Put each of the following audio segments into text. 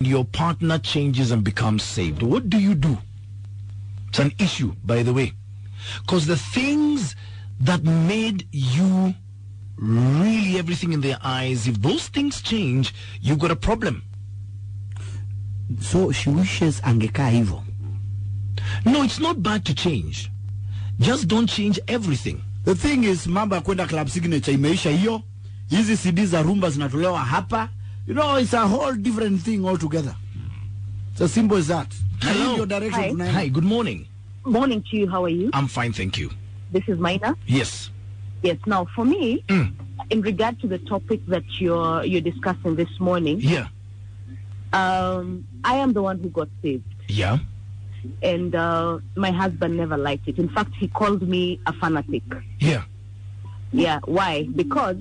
your partner changes and becomes saved, what do you do? It's an issue, by the way. Because the things that made you really everything in their eyes, if those things change, you've got a problem. So she wishes angeka hivyo. No, it's not bad to change. Just don't change everything. The thing is, mambo ya kwenda Club Signature imeisha hiyo. Hizi CD za rumba zinatolewa hapa. You know, it's a whole different thing altogether. It's as simple as that. Hello. Your direction. Hi, good morning. Morning to you. How are you? I'm fine, thank you. This is Maina. Yes. Yes. Now, for me, in regard to the topic that you're discussing this morning, Yeah. I am the one who got saved, Yeah. and my husband never liked it. In fact, he called me a fanatic. Yeah. Yeah. Why? Because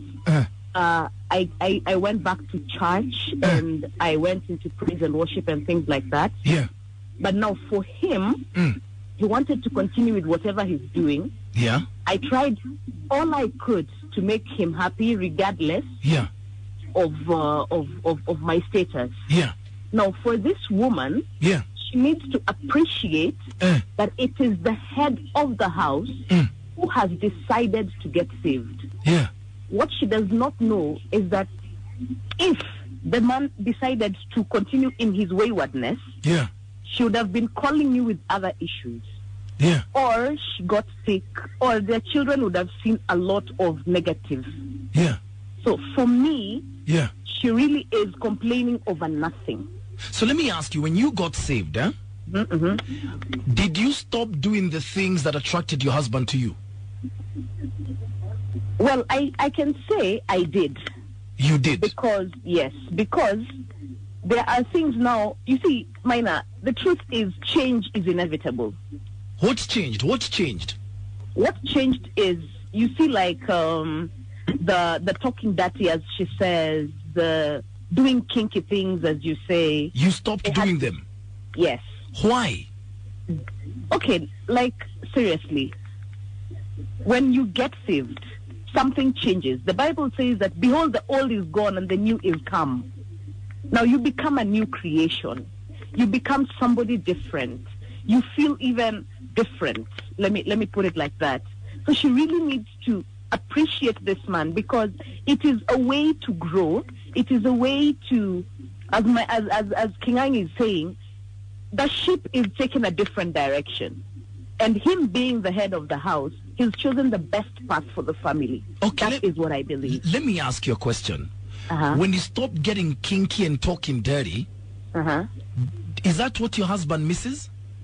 I went back to church and I went into praise and worship and things like that. Yeah. But now for him, he wanted to continue with whatever he's doing. Yeah. I tried all I could to make him happy, regardless Yeah. of my status. Yeah. Now, for this woman, Yeah. she needs to appreciate that it is the head of the house who has decided to get saved. Yeah. What she does not know is that if the man decided to continue in his waywardness, Yeah. she would have been calling you with other issues. Yeah. Or she got sick, or their children would have seen a lot of negative. Yeah. So for me, Yeah. she really is complaining over nothing. So let me ask you, when you got saved, did you stop doing the things that attracted your husband to you? Well, I can say I did. You did? Because there are things now, you see, Maina, the truth is change is inevitable. What's changed? What's changed? What changed is, you see, like the talking dirty, as she says, the doing kinky things, as you say. You stopped doing them? Yes. Why? Okay, like, seriously, when you get saved, something changes. The Bible says that, behold, the old is gone and the new is come. Now you become a new creation. You become somebody different. You feel even different. Let me put it like that. So she really needs to appreciate this man, because it is a way to grow. It is a way to, as King Ang is saying, the ship is taking a different direction. And him being the head of the house, he's chosen the best path for the family. Okay, that is what I believe. Let me ask you a question. When you stop getting kinky and talking dirty, is that what your husband misses?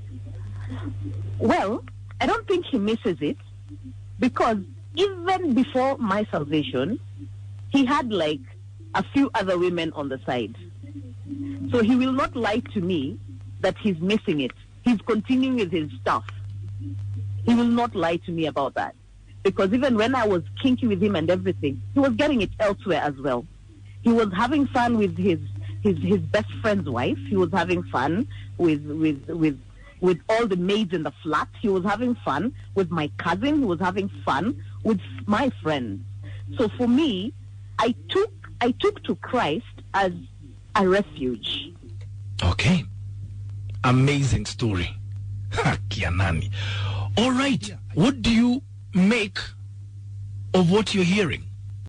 Well, I don't think he misses it, because even before my salvation, he had like a few other women on the side. So he will not lie to me that he's missing it. He's continuing with his stuff. He will not lie to me about that. Because even when I was kinky with him and everything, he was getting it elsewhere as well. He was having fun with his best friend's wife. He was having fun with all the maids in the flat. He was having fun with my cousin. He was having fun with my friends. So for me, I took to Christ as a refuge. Okay. Amazing story. Kianani. All right. What do you make of what you're hearing?